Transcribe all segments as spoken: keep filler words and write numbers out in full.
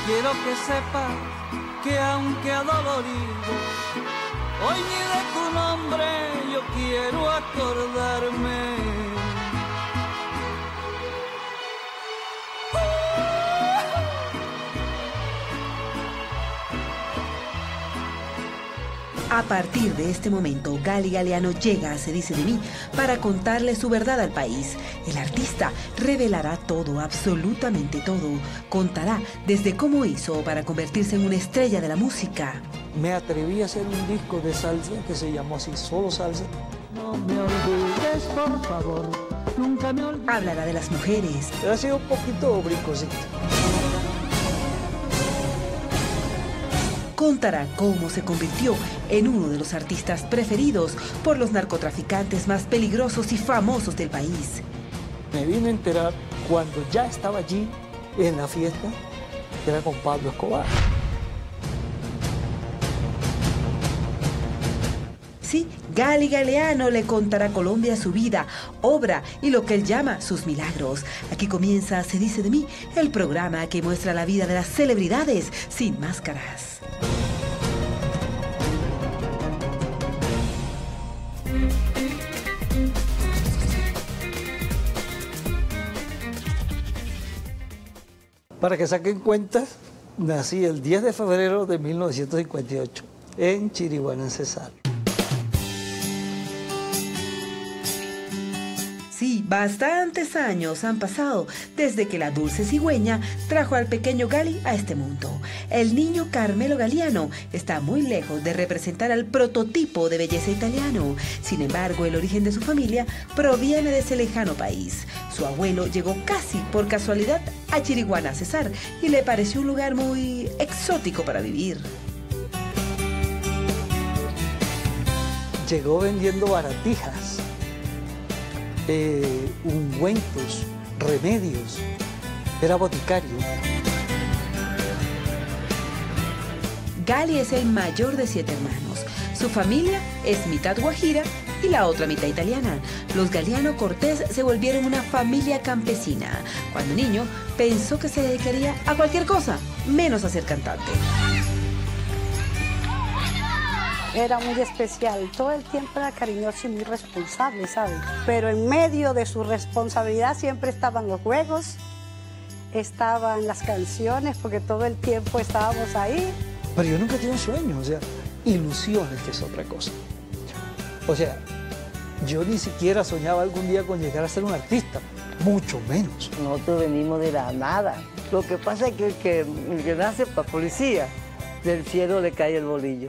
quiero que sepas que aunque adolorido, hoy ni de tu nombre yo quiero acordarme. A partir de este momento, Gali Galeano llega a Se Dice de Mí para contarle su verdad al país. El artista revelará todo, absolutamente todo. Contará desde cómo hizo para convertirse en una estrella de la música. Me atreví a hacer un disco de salsa que se llamó así, solo salsa. No me olvides, por favor, nunca me olvides. Hablará de las mujeres. Ha sido un poquito brincosito. Contará cómo se convirtió en uno de los artistas preferidos por los narcotraficantes más peligrosos y famosos del país. Me vine a enterar cuando ya estaba allí en la fiesta, que era con Pablo Escobar. Sí, Gali Galeano le contará a Colombia su vida, obra y lo que él llama sus milagros. Aquí comienza Se Dice de Mí, el programa que muestra la vida de las celebridades sin máscaras. Para que saquen cuentas, nací el diez de febrero de mil novecientos cincuenta y ocho en Chiriguaná, Cesar. Sí, bastantes años han pasado desde que la dulce cigüeña trajo al pequeño Gali a este mundo. El niño Carmelo Galeano está muy lejos de representar al prototipo de belleza italiano. Sin embargo, el origen de su familia proviene de ese lejano país. Su abuelo llegó casi por casualidad a Chiriguaná, Cesar, y le pareció un lugar muy exótico para vivir. Llegó vendiendo baratijas, eh, ungüentos, remedios, era boticario. Gali es el mayor de siete hermanos. Su familia es mitad guajira y la otra mitad italiana. Los Galeano Cortés se volvieron una familia campesina. Cuando niño, pensó que se dedicaría a cualquier cosa, menos a ser cantante. Era muy especial, todo el tiempo era cariñoso y muy responsable, ¿sabes? Pero en medio de su responsabilidad siempre estaban los juegos, estaban las canciones, porque todo el tiempo estábamos ahí. Pero yo nunca tuve un sueño, o sea, ilusiones, que es otra cosa. O sea, yo ni siquiera soñaba algún día con llegar a ser un artista, mucho menos. Nosotros venimos de la nada. Lo que pasa es que el que, el que nace para policía, del cielo le cae el bolillo.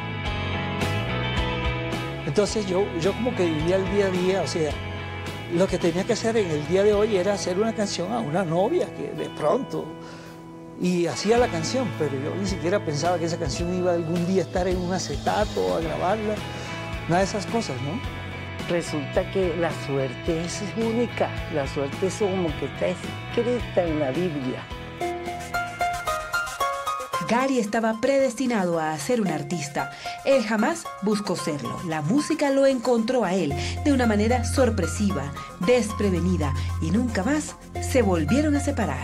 Entonces yo, yo como que vivía el día a día, o sea, lo que tenía que hacer en el día de hoy era hacer una canción a una novia que de pronto, y hacía la canción, pero yo ni siquiera pensaba que esa canción iba algún día a estar en un acetato, a grabarla, nada de esas cosas, ¿no? Resulta que la suerte es única, la suerte es como que está escrita en la Biblia. Gali estaba predestinado a ser un artista. Él jamás buscó serlo. La música lo encontró a él de una manera sorpresiva, desprevenida, y nunca más se volvieron a separar.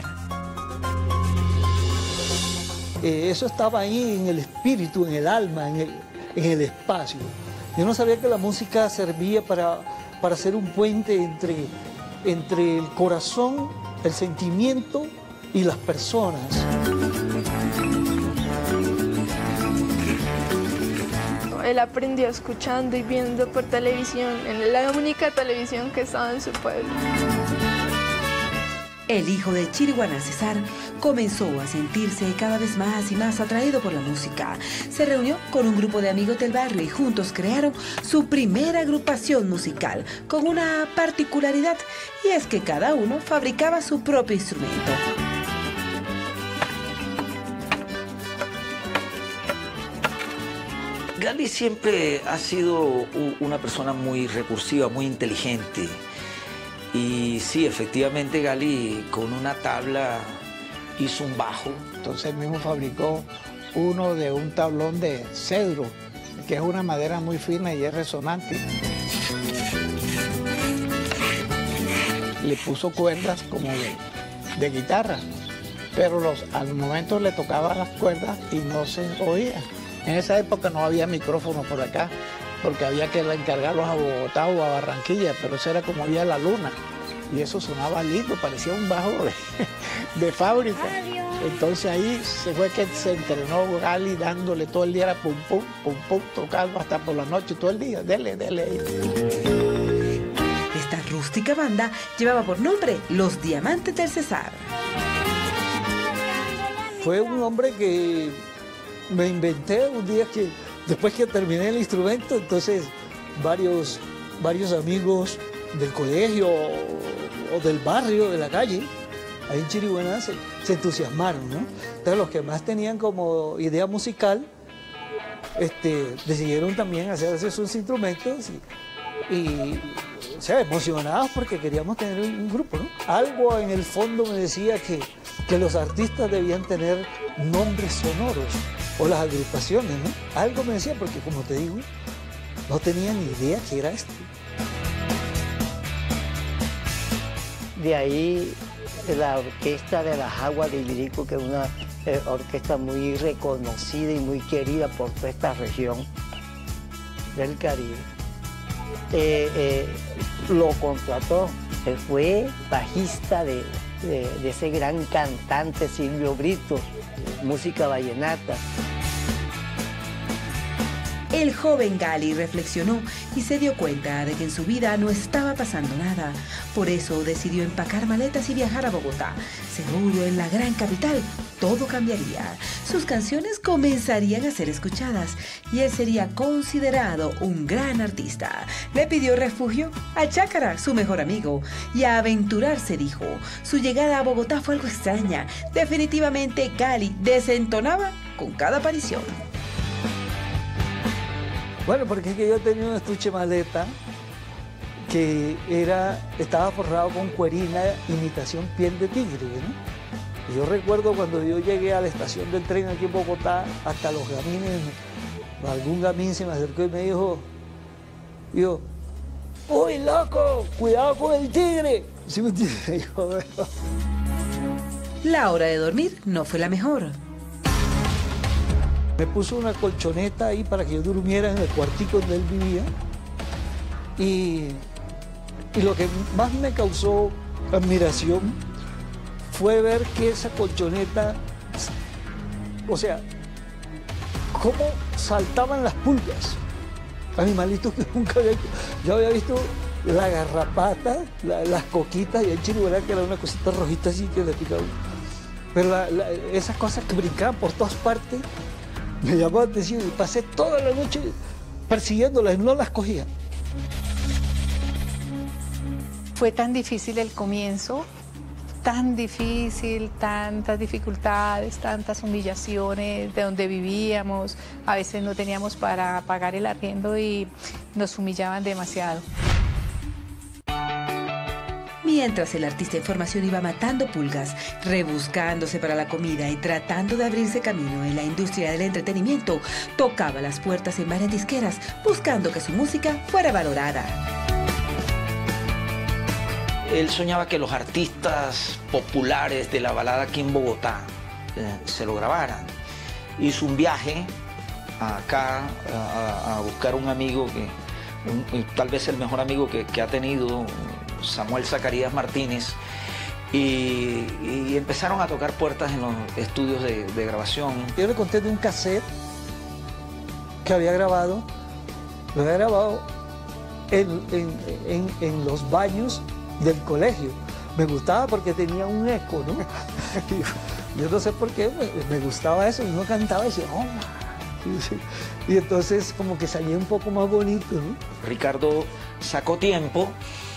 Eh, eso estaba ahí en el espíritu, en el alma, en el, en el espacio. Yo no sabía que la música servía para, para hacer un puente entre, entre el corazón, el sentimiento y las personas. Él aprendió escuchando y viendo por televisión, en la única televisión que estaba en su pueblo. El hijo de Chiriguaná, Cesar, comenzó a sentirse cada vez más y más atraído por la música. Se reunió con un grupo de amigos del barrio y juntos crearon su primera agrupación musical, con una particularidad, y es que cada uno fabricaba su propio instrumento. Gali siempre ha sido una persona muy recursiva, muy inteligente. Y sí, efectivamente, Gali con una tabla hizo un bajo. Entonces él mismo fabricó uno de un tablón de cedro, que es una madera muy fina y es resonante. Le puso cuerdas como de, de guitarra pero los, al momento le tocaba las cuerdas y no se oía. En esa época no había micrófono por acá, porque había que encargarlos a Bogotá o a Barranquilla, pero eso era como había la luna. Y eso sonaba lindo, parecía un bajo de, de fábrica. Entonces ahí se fue que se entrenó Gali dándole todo el día, era pum, pum, pum, pum, tocando hasta por la noche, todo el día, dele, dele. Esta rústica banda llevaba por nombre Los Diamantes del Cesar. Fue un hombre que me inventé un día que, después que terminé el instrumento, entonces varios, varios amigos del colegio o del barrio, de la calle, ahí en Chiribuena, se, se entusiasmaron, ¿no? Entonces los que más tenían como idea musical, este, decidieron también hacerse sus instrumentos y, y o sea, emocionados porque queríamos tener un grupo, ¿no? Algo en el fondo me decía que, que los artistas debían tener nombres sonoros, o las agrupaciones, ¿no? Algo me decía, porque como te digo, no tenía ni idea qué era esto. De ahí la orquesta de las Aguas de Ibirico, que es una eh, orquesta muy reconocida y muy querida por toda esta región del Caribe. Eh, eh, lo contrató, él fue bajista de, de, de ese gran cantante Silvio Brito, música vallenata. El joven Gali reflexionó y se dio cuenta de que en su vida no estaba pasando nada. Por eso decidió empacar maletas y viajar a Bogotá. Seguro en la gran capital todo cambiaría. Sus canciones comenzarían a ser escuchadas y él sería considerado un gran artista. Le pidió refugio a Chácara, su mejor amigo, y a aventurarse, dijo. Su llegada a Bogotá fue algo extraña. Definitivamente Gali desentonaba con cada aparición. Bueno, porque es que yo tenía un estuche maleta que era, estaba forrado con cuerina, imitación piel de tigre, ¿no? Y yo recuerdo cuando yo llegué a la estación del tren aquí en Bogotá, hasta los gamines, algún gamín se me acercó y me dijo, yo, ¡uy, loco! ¡Cuidado con el tigre! ¿Sí me entiendes? La hora de dormir no fue la mejor. Me puso una colchoneta ahí para que yo durmiera en el cuartico donde él vivía. Y, y lo que más me causó admiración fue ver que esa colchoneta, o sea, cómo saltaban las pulgas. Animalitos que nunca había visto. Yo había visto la garrapata, la, las coquitas y el chiriguera, que era una cosita rojita así que le picaba. Pero la, la, esas cosas que brincaban por todas partes, me llamó la atención y pasé toda la noche persiguiéndolas y no las cogía. Fue tan difícil el comienzo, tan difícil, tantas dificultades, tantas humillaciones de donde vivíamos. A veces no teníamos para pagar el arriendo y nos humillaban demasiado. Mientras el artista en formación iba matando pulgas, rebuscándose para la comida y tratando de abrirse camino en la industria del entretenimiento, tocaba las puertas en varias disqueras, buscando que su música fuera valorada. Él soñaba que los artistas populares de la balada aquí en Bogotá eh, se lo grabaran. Hizo un viaje acá a, a buscar un amigo, que un, tal vez el mejor amigo que, que ha tenido, Samuel Zacarías Martínez, y, y empezaron a tocar puertas en los estudios de, de grabación. Yo le conté de un cassette que había grabado, lo había grabado en, en, en, en los baños del colegio. Me gustaba porque tenía un eco, ¿no? Yo no sé por qué, me, me gustaba eso, y uno cantaba y decía, oh, y entonces como que salía un poco más bonito, ¿no? Ricardo sacó tiempo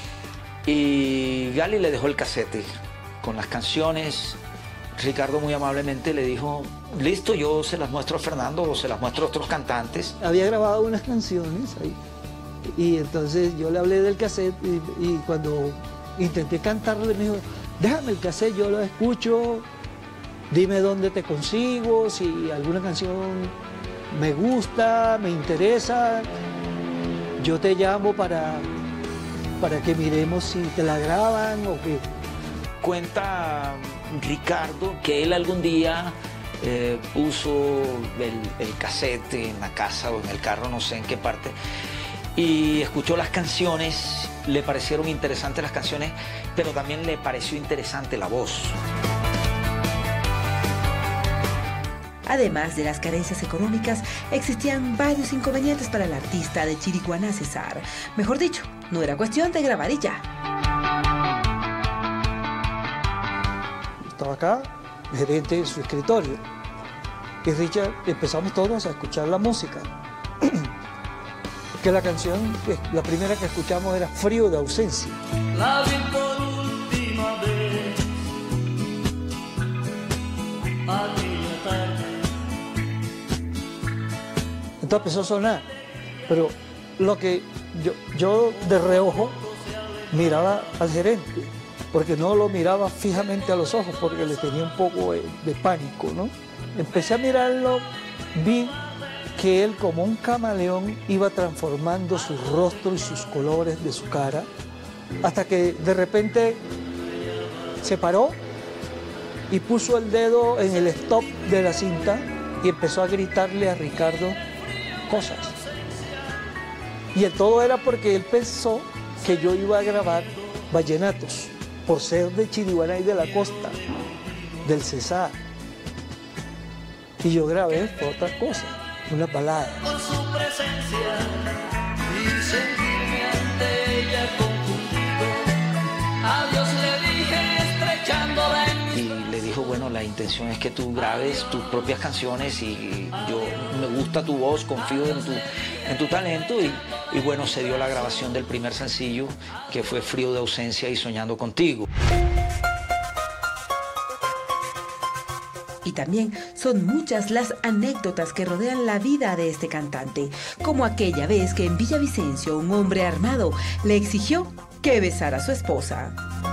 y Gali le dejó el casete con las canciones. Ricardo muy amablemente le dijo, listo, yo se las muestro a Fernando o se las muestro a otros cantantes. Había grabado unas canciones ahí y entonces yo le hablé del cassette y, y cuando intenté cantarle me dijo, déjame el cassette, yo lo escucho, dime dónde te consigo, si alguna canción me gusta, me interesa, yo te llamo para, para que miremos si te la graban o qué. Cuenta Ricardo, que él algún día eh, puso el, el cassette en la casa o en el carro, no sé en qué parte, y escuchó las canciones, le parecieron interesantes las canciones, pero también le pareció interesante la voz. Además de las carencias económicas, existían varios inconvenientes para el artista de Chiriguaná, César. Mejor dicho, no era cuestión de grabar y ya. Estaba acá, gerente en su escritorio, y Richard, empezamos todos a escuchar la música. Que la canción, la primera que escuchamos era Frío de ausencia. La vi por última vez aquella tarde. Entonces empezó a sonar, pero lo que yo, yo de reojo miraba al gerente, porque no lo miraba fijamente a los ojos, porque le tenía un poco de, de pánico, ¿no? Empecé a mirarlo, vi que él como un camaleón iba transformando su rostro y sus colores de su cara, hasta que de repente se paró y puso el dedo en el stop de la cinta y empezó a gritarle a Ricardo cosas. Y el todo era porque él pensó que yo iba a grabar vallenatos, por ser de Chiriguaná y de la costa, del Cesar. Y yo grabé otra cosa, una balada. Con su presencia y sentirme ante ella confundido, a Dios le dije estrechándola en mis... Y le dijo, bueno, la intención es que tú grabes tus propias canciones y yo me gusta tu voz, confío en tu, en tu talento y, y bueno, se dio la grabación del primer sencillo, que fue Frío de ausencia y Soñando contigo. Y también son muchas las anécdotas que rodean la vida de este cantante, como aquella vez que en Villavicencio un hombre armado le exigió que besara a su esposa.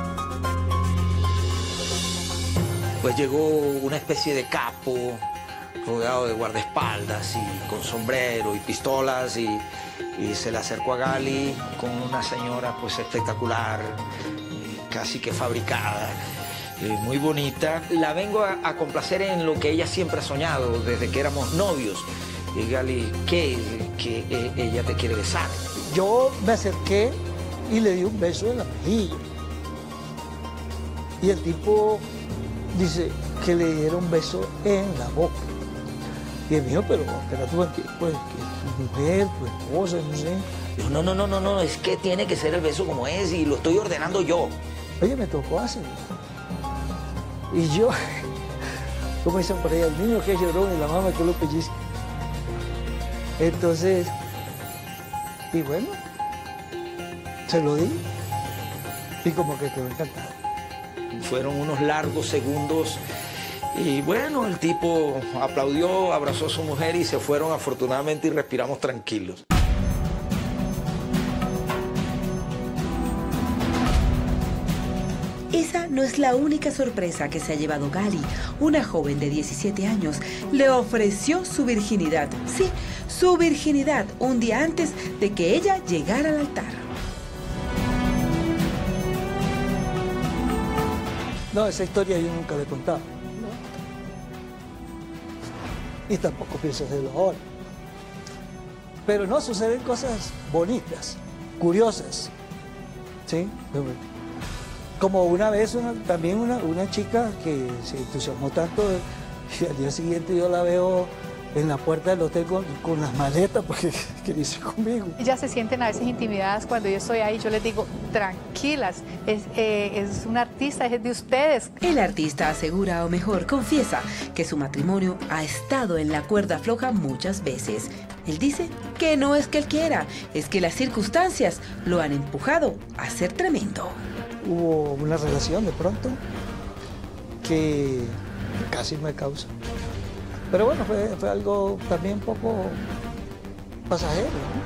Pues llegó una especie de capo rodeado de guardaespaldas y con sombrero y pistolas y, y se le acercó a Gali con una señora pues espectacular, casi que fabricada. Eh, muy bonita. La vengo a, a complacer en lo que ella siempre ha soñado desde que éramos novios. Y Gali, ¿qué? Que eh, ella te quiere besar. Yo me acerqué y le di un beso en la mejilla. Y el tipo dice que le diera un beso en la boca. Y él me dijo, pero espérate un tiempo, pues, que tu mujer, tu esposa, no sé. Yo, no, no, no, no, no, es que tiene que ser el beso como es y lo estoy ordenando yo. Oye, me tocó hacerlo. Y yo, como dicen por ahí, el niño que lloró y la mamá que lo pellizca. Entonces, y bueno, se lo di y como que quedó encantado. Fueron unos largos segundos y bueno, el tipo aplaudió, abrazó a su mujer y se fueron afortunadamente y respiramos tranquilos. Esa no es la única sorpresa que se ha llevado Gali. Una joven de diecisiete años le ofreció su virginidad. Sí, su virginidad un día antes de que ella llegara al altar. No, esa historia yo nunca la he contado. Y tampoco pienso hacerlo ahora. Pero no, suceden cosas bonitas, curiosas. ¿Sí? Como una vez, una, también una, una chica que se entusiasmó tanto y al día siguiente yo la veo en la puerta del hotel con, con las maletas porque quería irse conmigo. Ellas se sienten a veces intimidadas cuando yo estoy ahí. Yo les digo, tranquilas, es, eh, es un artista, es de ustedes. El artista asegura, o mejor, confiesa que su matrimonio ha estado en la cuerda floja muchas veces. Él dice que no es que él quiera, es que las circunstancias lo han empujado a ser tremendo. Hubo una relación de pronto que casi me causa. Pero bueno, fue, fue algo también un poco pasajero, ¿no?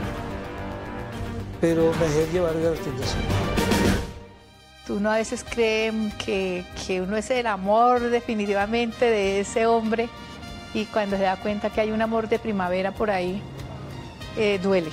Pero me dejé llevar de la tentación. Uno a veces cree que, que uno es el amor definitivamente de ese hombre y cuando se da cuenta que hay un amor de primavera por ahí, eh, duele.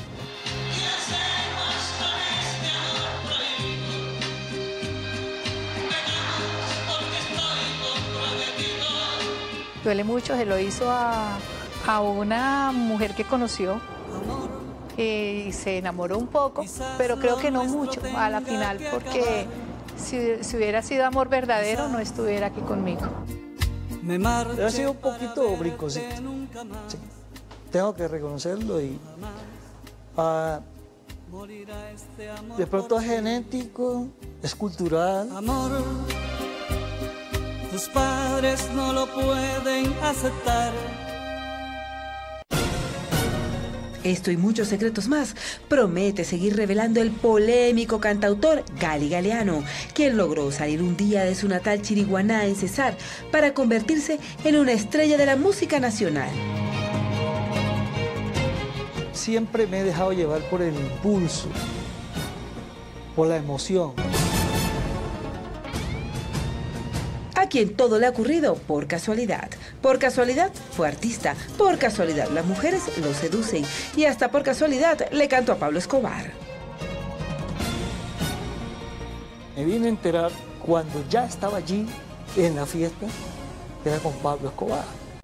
duele mucho, se lo hizo a, a una mujer que conoció eh, y se enamoró un poco, pero creo que no mucho a la final, porque si, si hubiera sido amor verdadero no estuviera aquí conmigo. Ha sido un poquito brincosito, sí. Tengo que reconocerlo y uh, de pronto es genético, es cultural. Amor, tus padres no lo pueden aceptar. Esto y muchos secretos más promete seguir revelando el polémico cantautor Gali Galeano, quien logró salir un día de su natal Chiriguaná en Cesar para convertirse en una estrella de la música nacional. Siempre me he dejado llevar por el impulso, por la emoción. A quien todo le ha ocurrido por casualidad. Por casualidad fue artista, por casualidad las mujeres lo seducen y hasta por casualidad le cantó a Pablo Escobar. Me vine a enterar cuando ya estaba allí en la fiesta, que era con Pablo Escobar.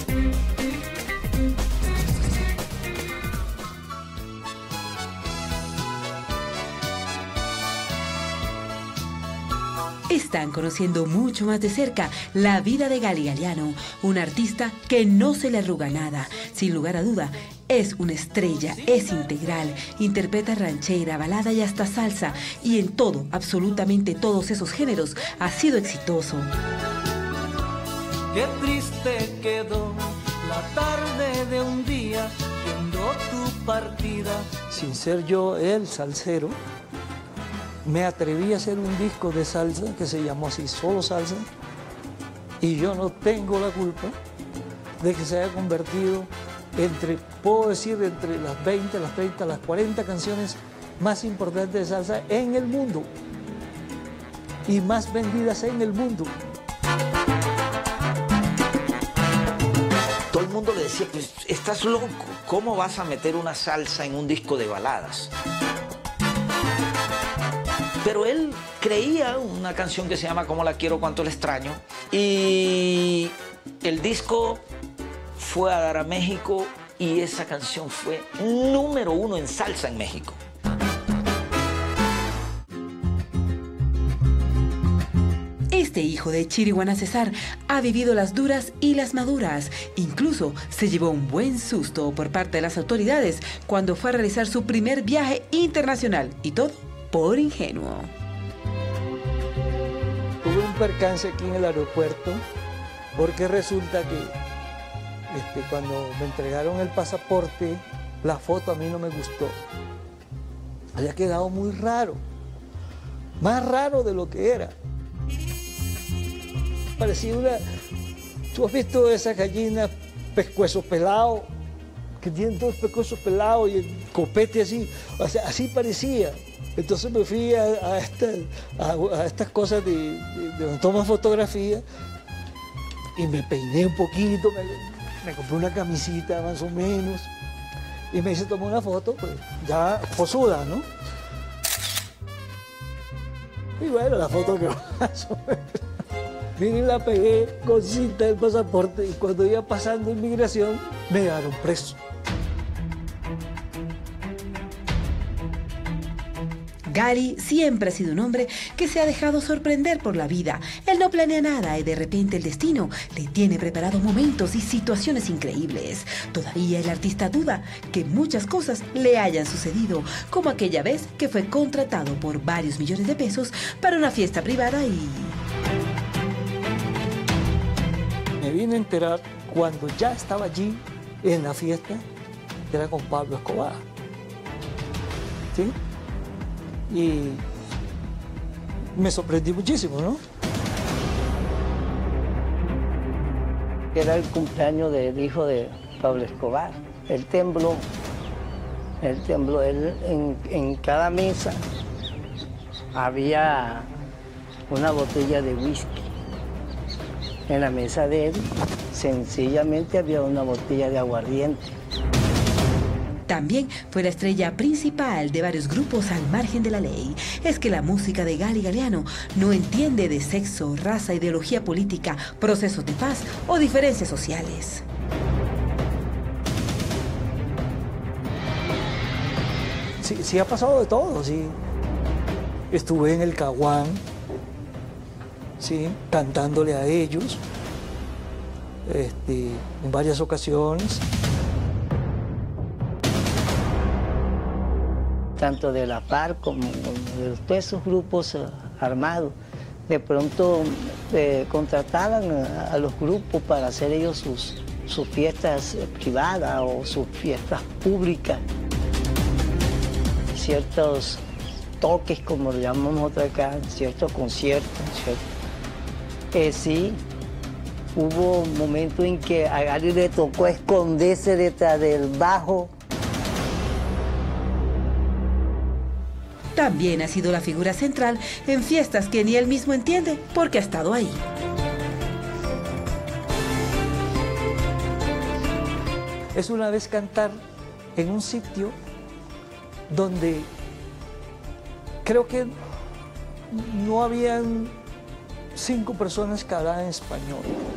Están conociendo mucho más de cerca la vida de Gali Galeano, un artista que no se le arruga nada. Sin lugar a duda, es una estrella, es integral, interpreta ranchera, balada y hasta salsa, y en todo, absolutamente todos esos géneros, ha sido exitoso. Qué triste quedó la tarde de un día viendo tu partida. Sin ser yo el salsero, me atreví a hacer un disco de salsa que se llamó así, Solo Salsa, y yo no tengo la culpa de que se haya convertido entre, puedo decir, entre las veinte, las treinta, las cuarenta canciones más importantes de salsa en el mundo y más vendidas en el mundo. Todo el mundo le decía, pues estás loco, ¿cómo vas a meter una salsa en un disco de baladas? Pero él creía una canción que se llama Cómo la quiero, cuánto la extraño. Y el disco fue a dar a México y esa canción fue número uno en salsa en México. Este hijo de Chiriguaná Cesar ha vivido las duras y las maduras. Incluso se llevó un buen susto por parte de las autoridades cuando fue a realizar su primer viaje internacional. Y todo por ingenuo. Tuve un percance aquí en el aeropuerto porque resulta que este, cuando me entregaron el pasaporte, la foto a mí no me gustó. Había quedado muy raro, más raro de lo que era. Parecía una... ¿Tú has visto esas gallinas pescuezo pelado? Que tienen todos los pescuezos pelados y el copete así. O sea, así parecía. Entonces me fui a, a, esta, a, a estas cosas de, de, de donde toman fotografía y me peiné un poquito, me, me compré una camisita más o menos y me hice tomar una foto, pues ya posuda, ¿no? Y bueno, la foto que más o menos. Vine y la pegué con cinta del pasaporte y cuando iba pasando inmigración me llevaron preso. Gali siempre ha sido un hombre que se ha dejado sorprender por la vida. Él no planea nada y de repente el destino le tiene preparados momentos y situaciones increíbles. Todavía el artista duda que muchas cosas le hayan sucedido, como aquella vez que fue contratado por varios millones de pesos para una fiesta privada y... Me vine a enterar cuando ya estaba allí en la fiesta, que era con Pablo Escobar. ¿Sí? Y me sorprendí muchísimo, ¿no? Era el cumpleaños del hijo de Pablo Escobar. Él tembló, él tembló. Él, en, en cada mesa había una botella de whisky. En la mesa de él, sencillamente había una botella de aguardiente. También fue la estrella principal de varios grupos al margen de la ley. Es que la música de Gali Galeano no entiende de sexo, raza, ideología política, procesos de paz o diferencias sociales. Sí, sí ha pasado de todo, sí. Estuve en el Caguán, sí, cantándole a ellos, este, en varias ocasiones. Tanto de la FARC como de todos esos grupos uh, armados, de pronto eh, contrataban a, a los grupos para hacer ellos sus, sus fiestas eh, privadas o sus fiestas públicas. Ciertos toques, como lo llamamos otra acá, ciertos conciertos, ¿cierto? Eh, sí, hubo un momento en que a Gali le tocó esconderse detrás del bajo. También ha sido la figura central en fiestas que ni él mismo entiende porque ha estado ahí. Es una vez cantar en un sitio donde creo que no habían cinco personas que hablaban español.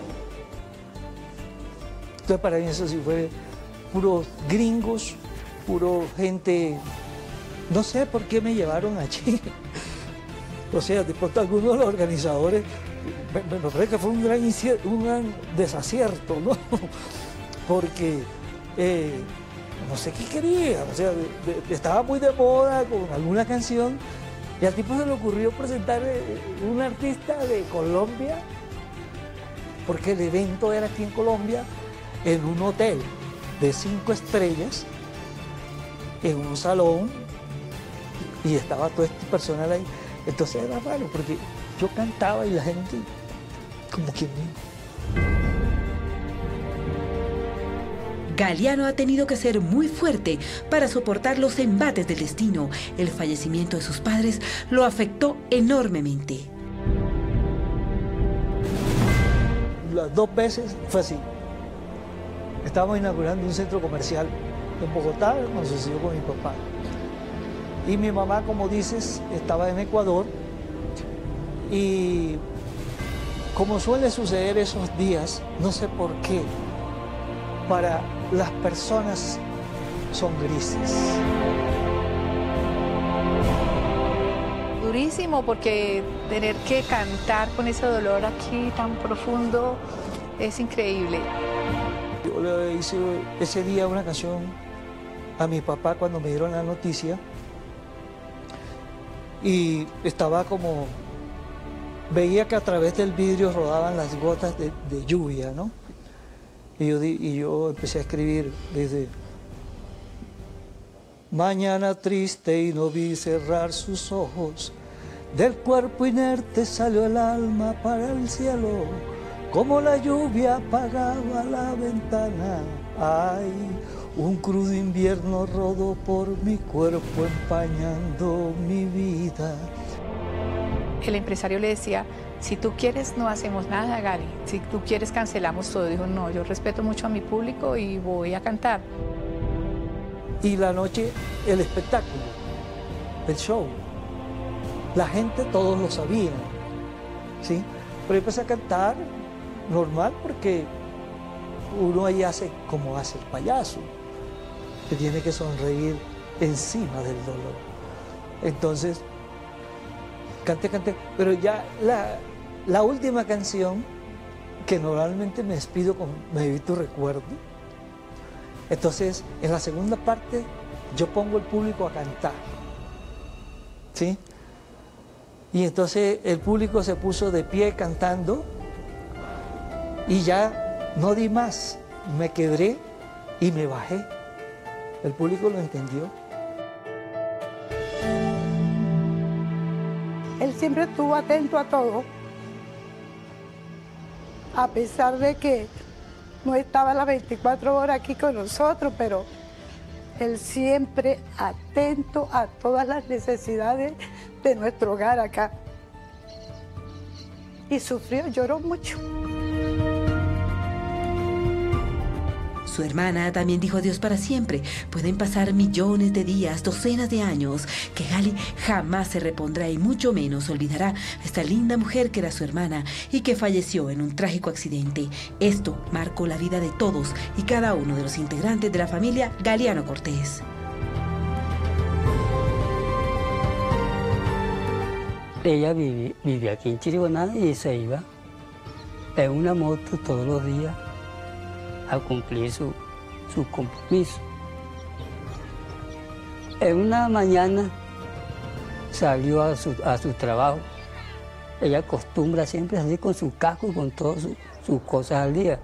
Entonces para mí eso sí fue puros gringos, puro gente. No sé por qué me llevaron allí. O sea, de pronto algunos de los organizadores, me, me parece que fue un gran, un gran desacierto, ¿no? Porque eh, no sé qué quería, o sea, de, de, estaba muy de moda con alguna canción y al tipo se le ocurrió presentar un artista de Colombia, porque el evento era aquí en Colombia, en un hotel de cinco estrellas, en un salón, y estaba todo este personal ahí. Entonces era raro, porque yo cantaba y la gente como que... Galeano ha tenido que ser muy fuerte para soportar los embates del destino. El fallecimiento de sus padres lo afectó enormemente. Las dos veces fue así. Estábamos inaugurando un centro comercial en Bogotá, cuando sucedió con mi papá. Y mi mamá, como dices, estaba en Ecuador y como suele suceder esos días, no sé por qué, para las personas son grises. Durísimo, porque tener que cantar con ese dolor aquí tan profundo es increíble. Yo le hice ese día una canción a mi papá cuando me dieron la noticia. Y estaba como, veía que a través del vidrio rodaban las gotas de, de lluvia, ¿no? Y yo, y yo empecé a escribir desde mañana triste y no vi cerrar sus ojos, del cuerpo inerte salió el alma para el cielo, como la lluvia apagaba la ventana. Ay, un crudo invierno rodó por mi cuerpo empañando mi vida. El empresario le decía, si tú quieres no hacemos nada, Gali, si tú quieres cancelamos todo. Dijo, no, yo respeto mucho a mi público y voy a cantar. Y la noche, el espectáculo, el show, la gente todos lo sabían, ¿sí? Pero empecé a cantar normal porque uno ahí hace como hace el payaso, que tiene que sonreír encima del dolor. Entonces, canté, canté, pero ya la, la última canción, que normalmente me despido con Me vi tu recuerdo, entonces en la segunda parte yo pongo el público a cantar, ¿sí? Y entonces el público se puso de pie cantando y ya no di más, me quebré y me bajé. El público lo entendió. Él siempre estuvo atento a todo, a pesar de que no estaba las veinticuatro horas aquí con nosotros, pero él siempre atento a todas las necesidades de nuestro hogar acá. Y sufrió, lloró mucho. Su hermana también dijo adiós para siempre. Pueden pasar millones de días, docenas de años, que Gali jamás se repondrá y mucho menos olvidará a esta linda mujer que era su hermana y que falleció en un trágico accidente. Esto marcó la vida de todos y cada uno de los integrantes de la familia Galiano Cortés. Ella vivía, vivía aquí en Chiriguaná y se iba en una moto todos los días a cumplir su, su compromiso. En una mañana salió a su, a su trabajo. Ella acostumbra siempre salir con su casco y con todas su, sus cosas al día.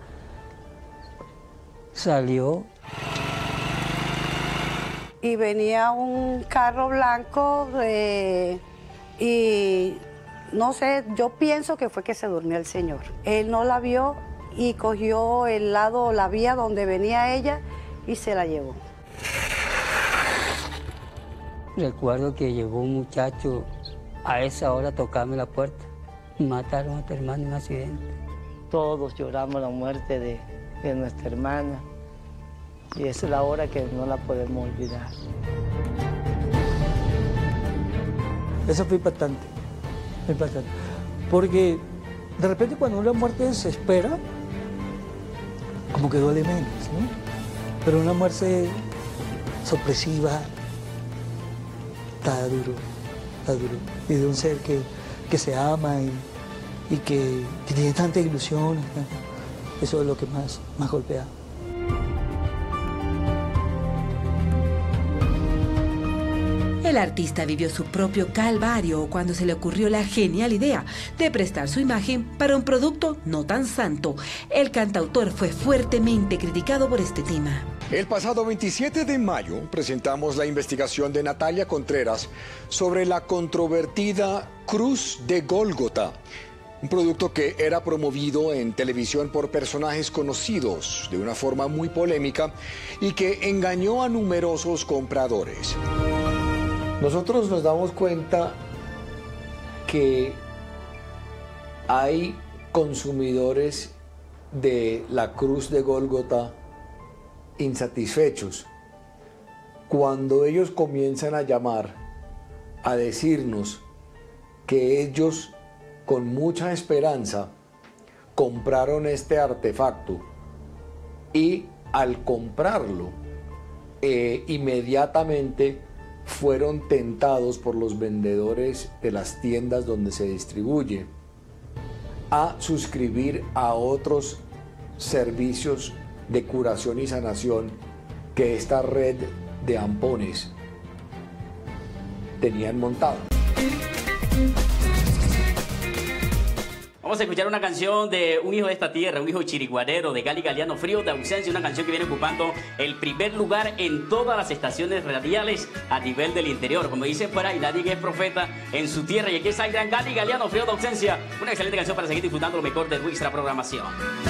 Salió. Y venía un carro blanco eh, y no sé, yo pienso que fue que se durmió el señor. Él no la vio y cogió el lado, la vía donde venía ella y se la llevó. Recuerdo que llegó un muchacho a esa hora a tocarme la puerta. Mataron a tu hermana en un accidente. Todos lloramos la muerte de, de nuestra hermana y esa es la hora que no la podemos olvidar. Eso fue impactante, impactante. Porque de repente cuando una muerte se espera, como que duele menos, ¿no? Pero una muerte sorpresiva, está duro, está duro. Y de un ser que, que se ama y, y que, que tiene tantas ilusiones, ¿no? Eso es lo que más, más golpea. El artista vivió su propio calvario cuando se le ocurrió la genial idea de prestar su imagen para un producto no tan santo. El cantautor fue fuertemente criticado por este tema. El pasado veintisiete de mayo presentamos la investigación de Natalia Contreras sobre la controvertida Cruz de Gólgota, un producto que era promovido en televisión por personajes conocidos de una forma muy polémica y que engañó a numerosos compradores. Nosotros nos damos cuenta que hay consumidores de la Cruz de Gólgota insatisfechos. Cuando ellos comienzan a llamar a decirnos que ellos con mucha esperanza compraron este artefacto y al comprarlo eh, inmediatamente fueron tentados por los vendedores de las tiendas donde se distribuye a suscribir a otros servicios de curación y sanación que esta red de ampones tenían montado. Vamos a escuchar una canción de un hijo de esta tierra, un hijo chiriguanero de Gali Galiano, Frío de Ausencia, una canción que viene ocupando el primer lugar en todas las estaciones radiales a nivel del interior. Como dicen por ahí, nadie es profeta en su tierra. Y aquí está el gran Gali Galiano, Frío de Ausencia, una excelente canción para seguir disfrutando lo mejor de nuestra programación.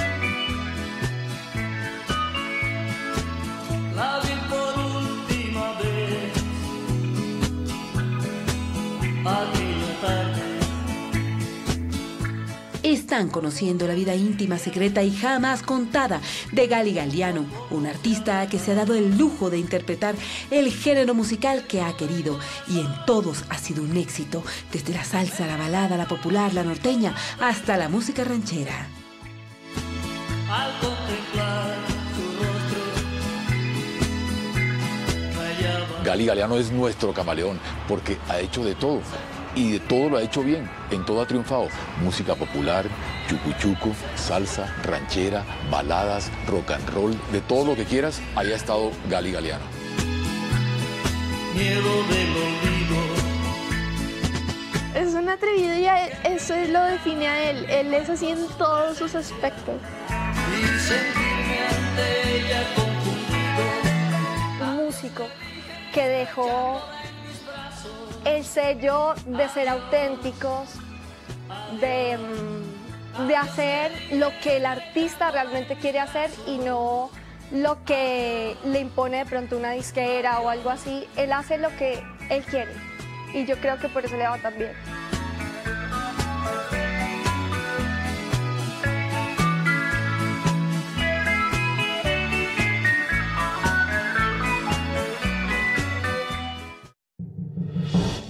La vi por última vez aquella tarde. Están conociendo la vida íntima, secreta y jamás contada de Gali Galiano, un artista que se ha dado el lujo de interpretar el género musical que ha querido y en todos ha sido un éxito, desde la salsa, la balada, la popular, la norteña, hasta la música ranchera. Al contemplar su rostro, Gali Galiano es nuestro camaleón porque ha hecho de todo. Y de todo lo ha hecho bien, en todo ha triunfado. Música popular, chucuchuco, salsa, ranchera, baladas, rock and roll, de todo lo que quieras, ahí ha estado Gali Galiano. Miedo del olvido. Es un atrevido y a él, eso lo define a él. Él es así en todos sus aspectos. Y sentirme ante ella confundido. Un músico que dejó el sello de ser auténticos, de, de hacer lo que el artista realmente quiere hacer y no lo que le impone de pronto una disquera o algo así. Él hace lo que él quiere y yo creo que por eso le va tan bien.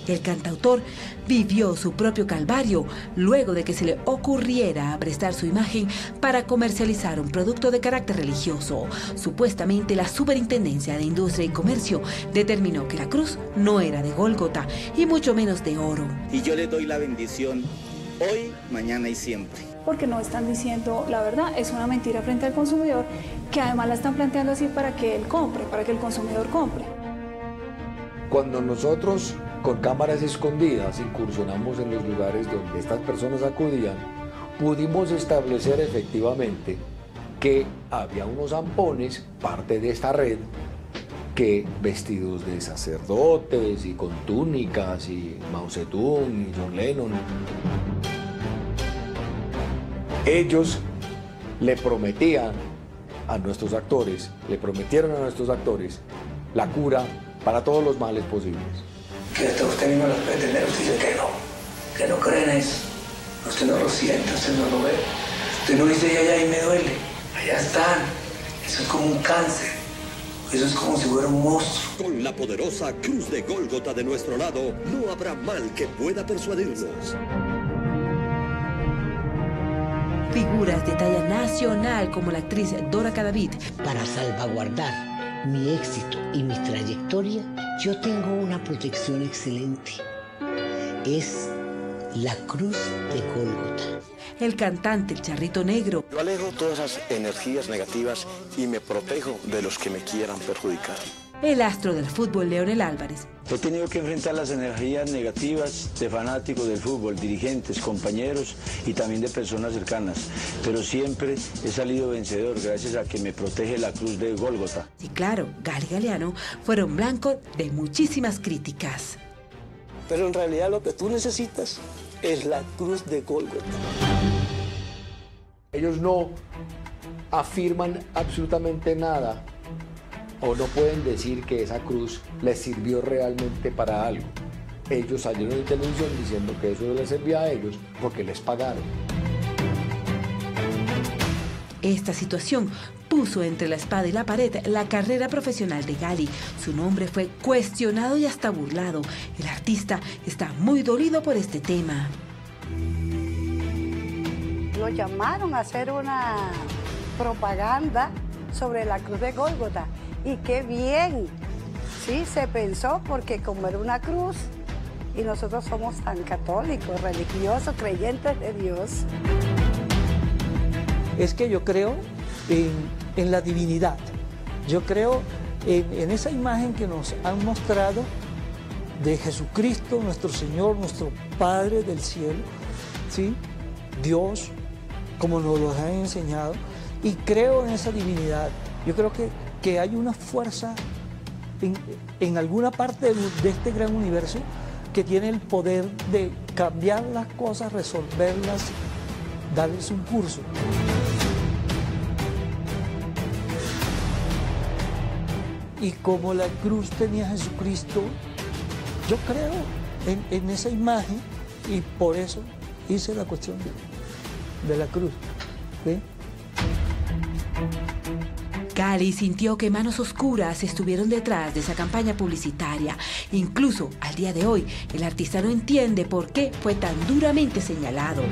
El cantautor vivió su propio calvario luego de que se le ocurriera prestar su imagen para comercializar un producto de carácter religioso. Supuestamente la Superintendencia de Industria y Comercio determinó que la cruz no era de Gólgota y mucho menos de oro. Y yo le doy la bendición hoy, mañana y siempre. Porque no están diciendo la verdad, es una mentira frente al consumidor, que además la están planteando así para que él compre, para que el consumidor compre. Cuando nosotros con cámaras escondidas incursionamos en los lugares donde estas personas acudían, pudimos establecer efectivamente que había unos zampones, parte de esta red, que vestidos de sacerdotes y con túnicas y Mao Zedong y John Lennon, ellos le prometían a nuestros actores, le prometieron a nuestros actores la cura para todos los males posibles. Que hasta usted mismo los pretenderos dice que no, que no creen eso. Usted no lo siente, usted no lo ve. Usted no dice, ay, ay, me duele. Allá están. Eso es como un cáncer. Eso es como si fuera un monstruo. Con la poderosa cruz de Gólgota de nuestro lado, no habrá mal que pueda persuadirnos. Figuras de talla nacional como la actriz Dora Cadavid. Para salvaguardar mi éxito y mi trayectoria, yo tengo una protección excelente. Es la cruz de Gólgota. El cantante El Charrito Negro. Yo alejo todas esas energías negativas y me protejo de los que me quieran perjudicar. El astro del fútbol Leonel Álvarez. He tenido que enfrentar las energías negativas de fanáticos del fútbol, dirigentes, compañeros y también de personas cercanas, pero siempre he salido vencedor gracias a que me protege la cruz de Gólgota. Y claro, Gali Galeano fueron blanco de muchísimas críticas. Pero en realidad lo que tú necesitas es la cruz de Gólgota. Ellos no afirman absolutamente nada o no pueden decir que esa cruz les sirvió realmente para algo. Ellos salieron en televisión diciendo que eso les servía a ellos porque les pagaron. Esta situación puso entre la espada y la pared la carrera profesional de Gali. Su nombre fue cuestionado y hasta burlado. El artista está muy dolido por este tema. Lo llamaron a hacer una propaganda sobre la cruz de Gólgota. Y qué bien, sí, se pensó porque como era una cruz y nosotros somos tan católicos, religiosos, creyentes de Dios. Es que yo creo en, en la divinidad, yo creo en, en esa imagen que nos han mostrado de Jesucristo, nuestro Señor, nuestro Padre del cielo, ¿sí? Dios, como nos lo han enseñado, y creo en esa divinidad. Yo creo que que hay una fuerza en, en alguna parte de, de este gran universo que tiene el poder de cambiar las cosas, resolverlas, darles un curso. Y como la cruz tenía a Jesucristo, yo creo en, en esa imagen y por eso hice la cuestión de, de la cruz. ¿Sí? Gali sintió que manos oscuras estuvieron detrás de esa campaña publicitaria. Incluso al día de hoy, el artista no entiende por qué fue tan duramente señalado.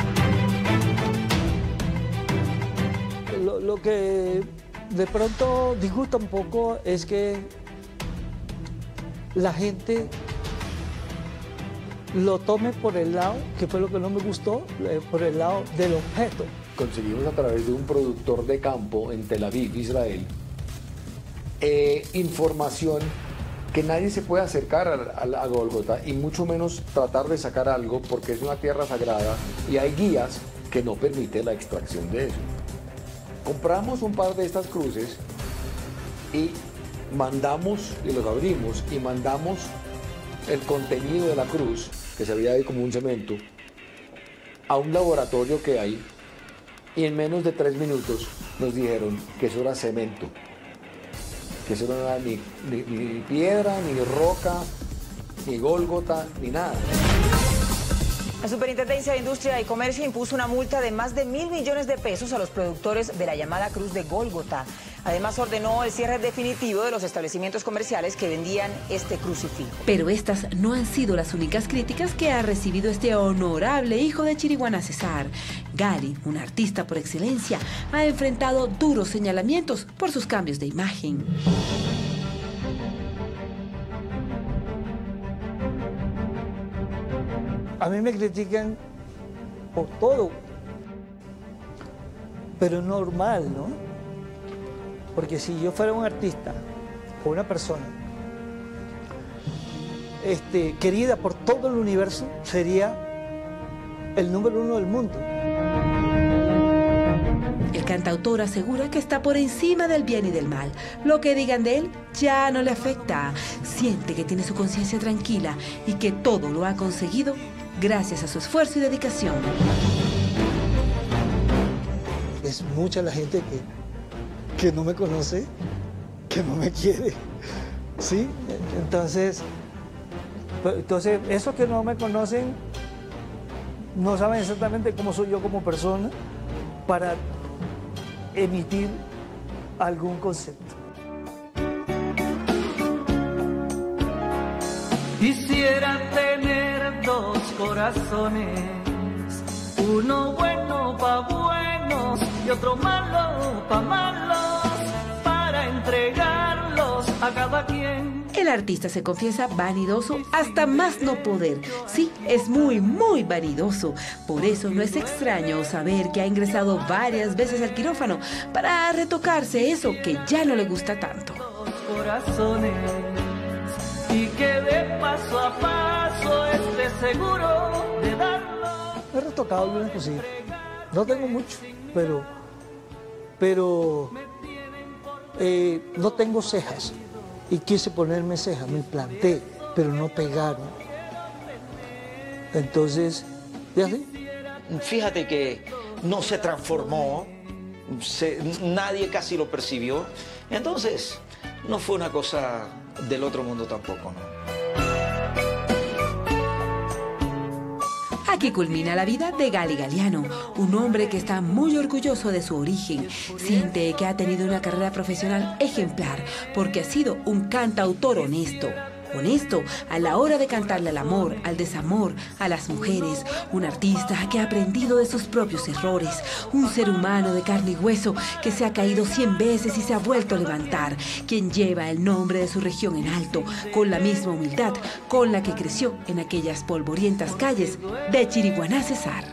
Lo, lo que de pronto disgusta un poco es que la gente lo tome por el lado, que fue lo que no me gustó, por el lado del objeto. Conseguimos a través de un productor de campo en Tel Aviv, Israel, eh, información que nadie se puede acercar a, a, a Gólgota y mucho menos tratar de sacar algo porque es una tierra sagrada y hay guías que no permiten la extracción de eso. Compramos un par de estas cruces y mandamos, y los abrimos, y mandamos el contenido de la cruz, que se veía ahí como un cemento, a un laboratorio que hay. Y en menos de tres minutos nos dijeron que eso era cemento, que eso no era ni, ni, ni piedra, ni roca, ni Gólgota, ni nada. La Superintendencia de Industria y Comercio impuso una multa de más de mil millones de pesos a los productores de la llamada Cruz de Gólgota. Además, ordenó el cierre definitivo de los establecimientos comerciales que vendían este crucifijo. Pero estas no han sido las únicas críticas que ha recibido este honorable hijo de Chiriguaná Cesar. Gali, un artista por excelencia, ha enfrentado duros señalamientos por sus cambios de imagen. A mí me critican por todo, pero es normal, ¿no? Porque si yo fuera un artista o una persona este, querida por todo el universo, sería el número uno del mundo. El cantautor asegura que está por encima del bien y del mal. Lo que digan de él ya no le afecta. Siente que tiene su conciencia tranquila y que todo lo ha conseguido gracias a su esfuerzo y dedicación. Es mucha la gente que, que no me conoce, que no me quiere, ¿sí? Entonces, entonces, esos que no me conocen no saben exactamente cómo soy yo como persona para emitir algún concepto. Quisiera tener dos corazones, uno bueno pa' buenos y otro malo pa' malos, para entregarlos a cada quien. El artista se confiesa vanidoso hasta más no poder. Sí, es muy, muy vanidoso. Por eso no es extraño saber que ha ingresado varias veces al quirófano para retocarse eso que ya no le gusta tanto. Corazones, y que de paso a paso esté seguro de darlo. Me he retocado algunas cositas. No tengo mucho, pero, pero eh, no tengo cejas. Y quise ponerme cejas, me planté, pero no pegaron. Entonces, ¿ya sé? Fíjate que no se transformó, se, nadie casi lo percibió. Entonces, no fue una cosa del otro mundo tampoco, ¿no? Aquí culmina la vida de Gali Galiano, un hombre que está muy orgulloso de su origen. Siente que ha tenido una carrera profesional ejemplar porque ha sido un cantautor honesto. Honesto a la hora de cantarle al amor, al desamor, a las mujeres. Un artista que ha aprendido de sus propios errores. Un ser humano de carne y hueso que se ha caído cien veces y se ha vuelto a levantar. Quien lleva el nombre de su región en alto, con la misma humildad con la que creció en aquellas polvorientas calles de Chiriguaná Cesar.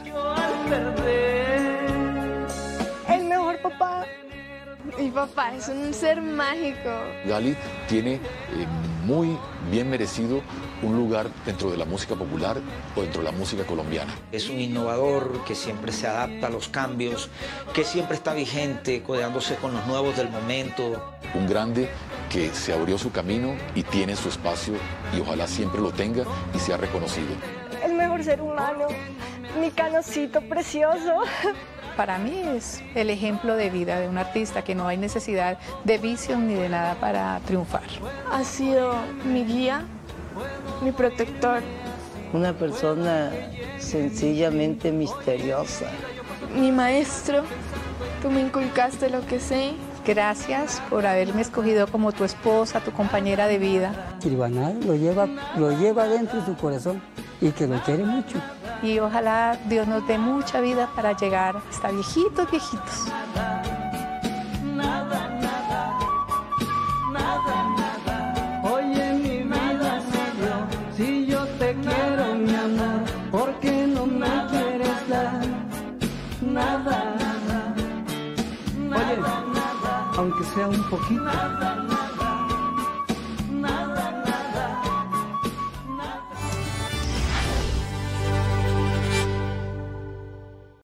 El mejor papá. Mi papá es un ser mágico. Gali tiene eh, muy bien merecido un lugar dentro de la música popular o dentro de la música colombiana. Es un innovador que siempre se adapta a los cambios, que siempre está vigente, codeándose con los nuevos del momento. Un grande que se abrió su camino y tiene su espacio y ojalá siempre lo tenga y sea reconocido. El mejor ser humano, mi canocito precioso. Para mí es el ejemplo de vida de un artista, que no hay necesidad de vicios ni de nada para triunfar. Ha sido mi guía, mi protector. Una persona sencillamente misteriosa. Mi maestro, tú me inculcaste lo que sé. Gracias por haberme escogido como tu esposa, tu compañera de vida. Chiriguaná lo lleva, lo lleva dentro de su corazón y que lo quiere mucho. Y ojalá Dios nos dé mucha vida para llegar hasta viejitos, viejitos. Nada, nada, nada, nada. Oye, mi vida, si yo te quiero, mi amor, ¿por qué no me quieres dar? Nada, nada, oye, aunque sea un poquito.